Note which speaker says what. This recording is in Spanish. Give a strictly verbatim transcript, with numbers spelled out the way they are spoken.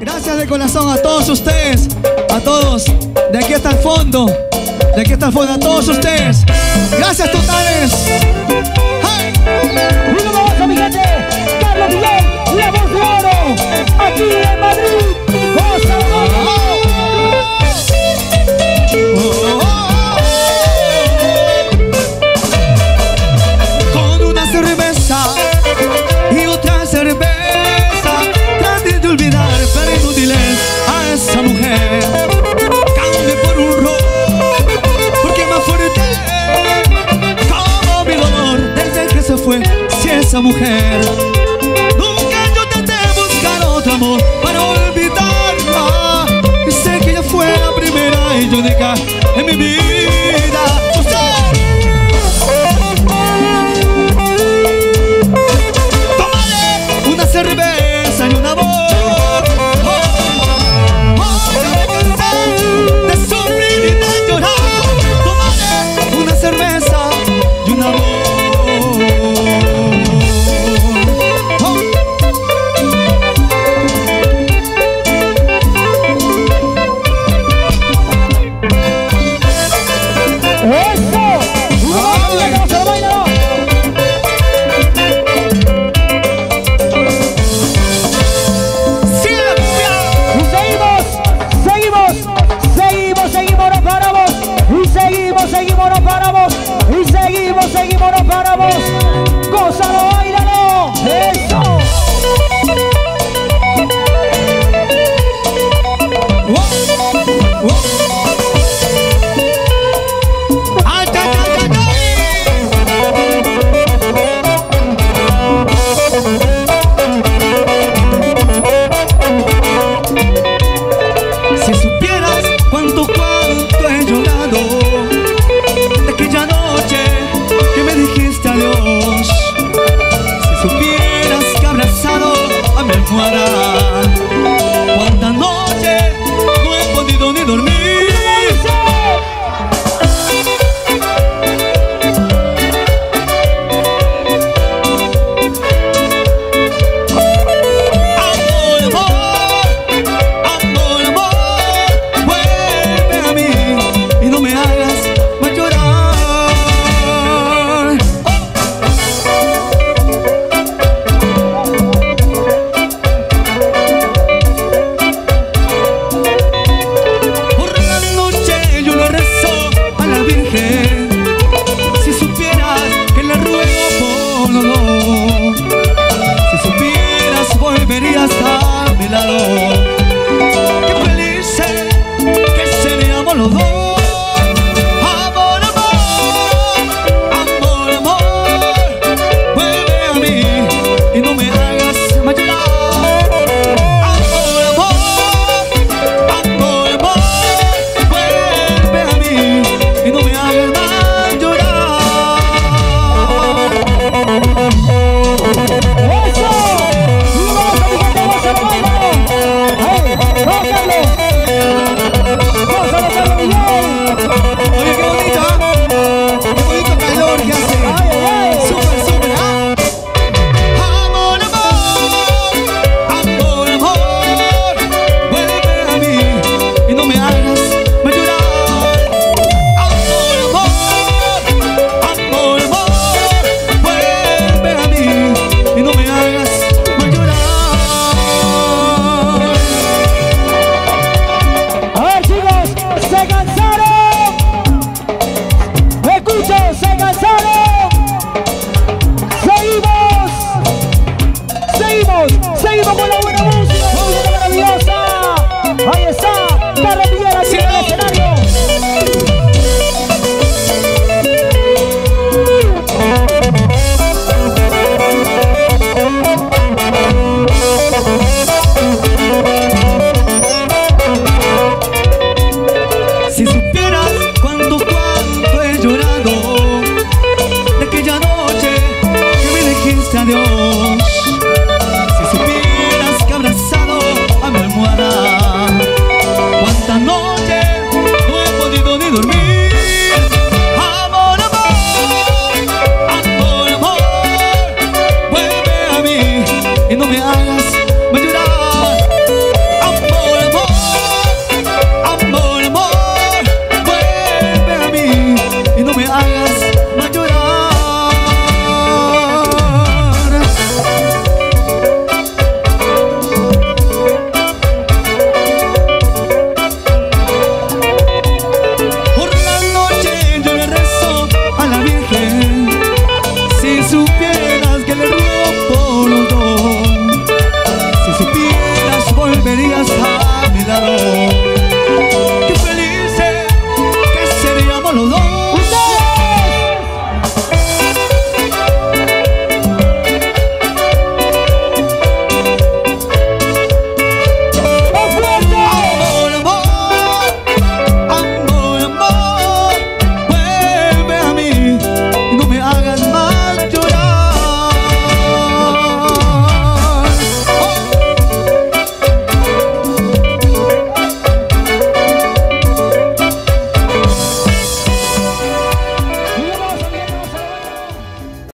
Speaker 1: Gracias de corazón a todos ustedes, a todos, de aquí hasta el fondo, de aquí hasta el fondo, a todos ustedes. Gracias totales. ¡Hey!
Speaker 2: Y nos vamos a mi gente, Carlos Miguel, la voz de oro, aquí en Madrid. ¡Cosa
Speaker 1: Con una cerveza y otra cerveza traté de olvidar, pero inútil es a esa mujer. Cambie por un ron, porque más fuerte como mi dolor desde que se fue. Si esa mujer, nunca yo traté de buscar otro amor para olvidarla. Y sé que ella fue la primera y única en mi vida. Cerveza y un amor. Oh, oh, oh, ya me cansé de sufrir y de llorar. Tomaré una cerveza y un amor. Oh.
Speaker 2: ¡Eso! ¡Vamos a bailar! Seguimos, no paramos y seguimos, seguimos, no paramos. Gózalo, bailalo, eso.
Speaker 1: Ay, ay, ay, ay, ay. Si supieras cuánto, cuánto he llorado aquella noche que me dijiste adiós. volverías a mi lado.